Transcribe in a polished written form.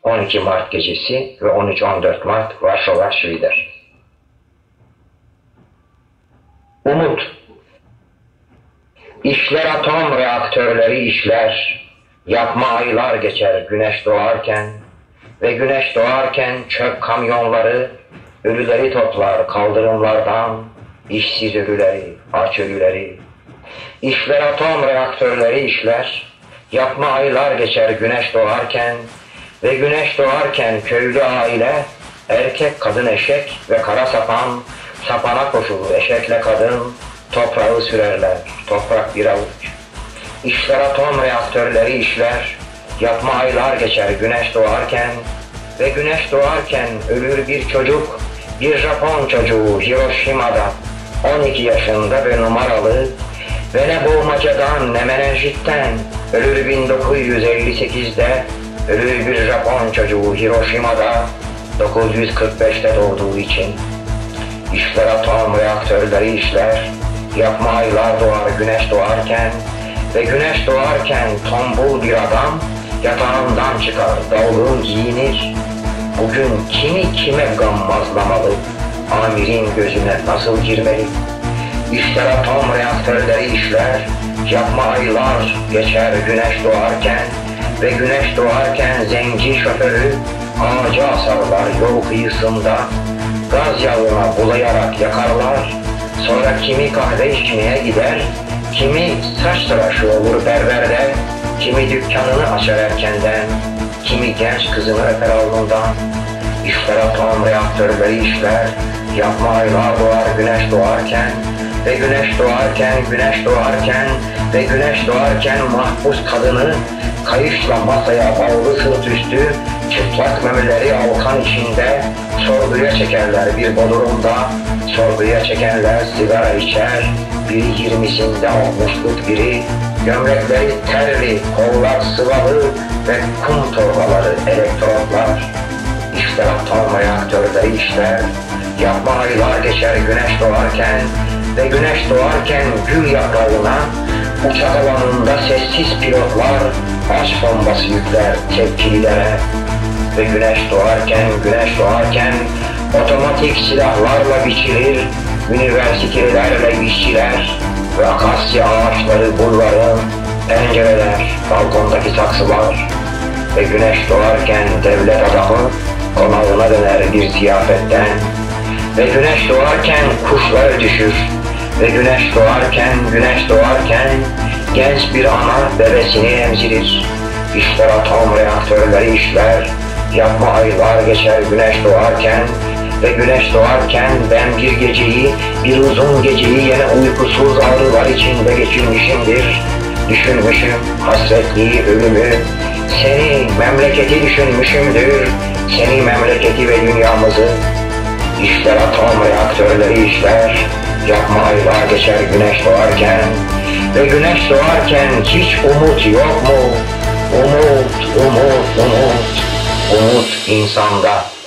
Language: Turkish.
12 Mart gecesi ve 13-14 Mart Varşova Şvider. Umut. İşler atom reaktörleri işler, yapma aylar geçer güneş doğarken ve güneş doğarken çöp kamyonları ölüleri toplar kaldırımlardan, işsiz ölüleri, aç ölüleri. İşler atom reaktörleri işler, yapma aylar geçer güneş doğarken ve güneş doğarken köylü aile, erkek, kadın, eşek ve kara sapan, sapana koşulu eşekle kadın, toprağı sürerler, toprak bir avuç. İşler atom reaktörleri işler, yapma aylar geçer güneş doğarken ve güneş doğarken ölür bir çocuk, bir Japon çocuğu Hiroşima'da, 12 yaşında ve numaralı ve ne boğmacadan ne menenjitten ölür 1958'de, ölür bir Japon çocuğu Hiroşima'da 945'te doğduğu için. İşler atom reaktörleri işler, yapma aylar doğar güneş doğarken ve güneş doğarken tombul bir adam yatağından çıkar, davul giyinir. Bugün kimi kime gammazlamalı, amirin gözüne nasıl girmeli? İşler atom reaktörleri işler, yapma aylar geçer güneş doğarken ve güneş doğarken zenci şoförü ağaca asarlar yol kıyısında, gaz yağına bulayarak yakarlar. Sonra kimi kahve içmeye gider, kimi saç tıraşı olur berberde, kimi dükkanını açar erkenden, kimi genç kızını öper alnından. İşler atom reaktörleri işler, yapma aylar doğar güneş doğarken ve güneş doğarken, güneş doğarken ve güneş doğarken mahpus kadını kayışla masaya bağlı sırt üstü, çıplak memeleri alkan içinde sorguya çekerler bir bodrumda. Sorguya çekenler sigara içer, biri 20'sinde 60'lık biri, gömlekleri terli, kollar sıvalı ve kum torbaları elektrotlar. İşler atom reaktörleri işler, yapma aylar geçer güneş doğarken ve güneş doğarken gül yaprağına, uçak alanında sessiz pilotlar aç bombası yükler tepkililere ve güneş doğarken otomatik silahlarla biçilir üniversitelerle işçiler ve akasya ağaçları bulvarın, pencereler, balkondaki saksılar ve güneş doğarken devlet adamı konağına döner bir ziyafetten ve güneş doğarken kuşlar düşür ve güneş doğarken genç bir ana bebesini emzirir. İşler atom reaktörleri işler, yapma aylar geçer güneş doğarken ve güneş doğarken ben bir uzun geceyi yine uykusuz ağrılar içinde geçirmişimdir. Düşünmüşüm hasretliği, ölümü, seni, memleketi düşünmüşümdür, seni, memleketi ve dünyamızı. İşler atom reaktörleri işler, yapma aylar geçer güneş doğarken ve güneş doğarken hiç umut yok mu? Umut insanda.